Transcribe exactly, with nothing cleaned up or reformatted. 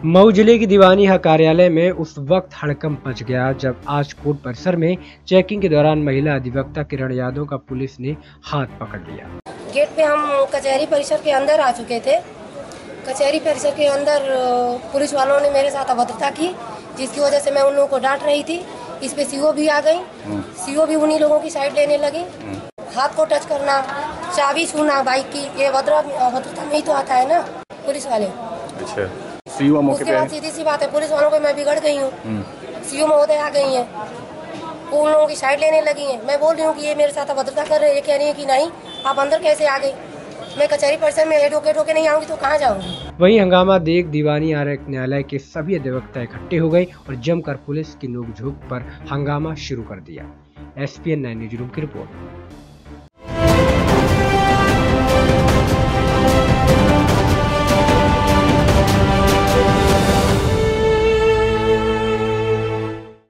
मऊ जिले की दीवानी हक कार्यालय में उस वक्त हड़कंप मच गया जब आज कोर्ट परिसर में चेकिंग के दौरान महिला अधिवक्ता किरण यादव का पुलिस ने हाथ पकड़ लिया। गेट पे हम कचहरी परिसर के अंदर आ चुके थे। कचहरी परिसर के अंदर पुलिस वालों ने मेरे साथ अभद्रता की, जिसकी वजह से मैं उन लोगों को डांट रही थी। इस पे सीओ भी आ गई, सीओ भी उन्हीं लोगों की साइड लेने लगी। हाथ को टच करना, चाबी छूना बाइक की, ये अभद्रता में ही तो आता है ना पुलिस वाले। अच्छा, सीओ मौके पे उसके बाद सीधी सी बात है, पुलिस वालों को मैं बिगड़ गई हूँ। सीओ महोदय आ गई हैं, वो उन लोगों की साइड लेने लगी हैं। मैं बोल रही हूँ कि ये मेरे साथ अभद्रता कर रहे हैं। ये कह रही है कि नहीं, आप अंदर कैसे आ गई? मैं कचहरी परिसर में एडवोकेट होके नहीं आऊंगी तो कहाँ जाऊंगी? वहीं हंगामा देख दीवानी आरक्षक न्यायालय के सभी अधिवक्ता इकट्ठे हो गए और जमकर पुलिस की नोकझोंक पर हंगामा शुरू कर दिया। S P N nine news room की रिपोर्ट।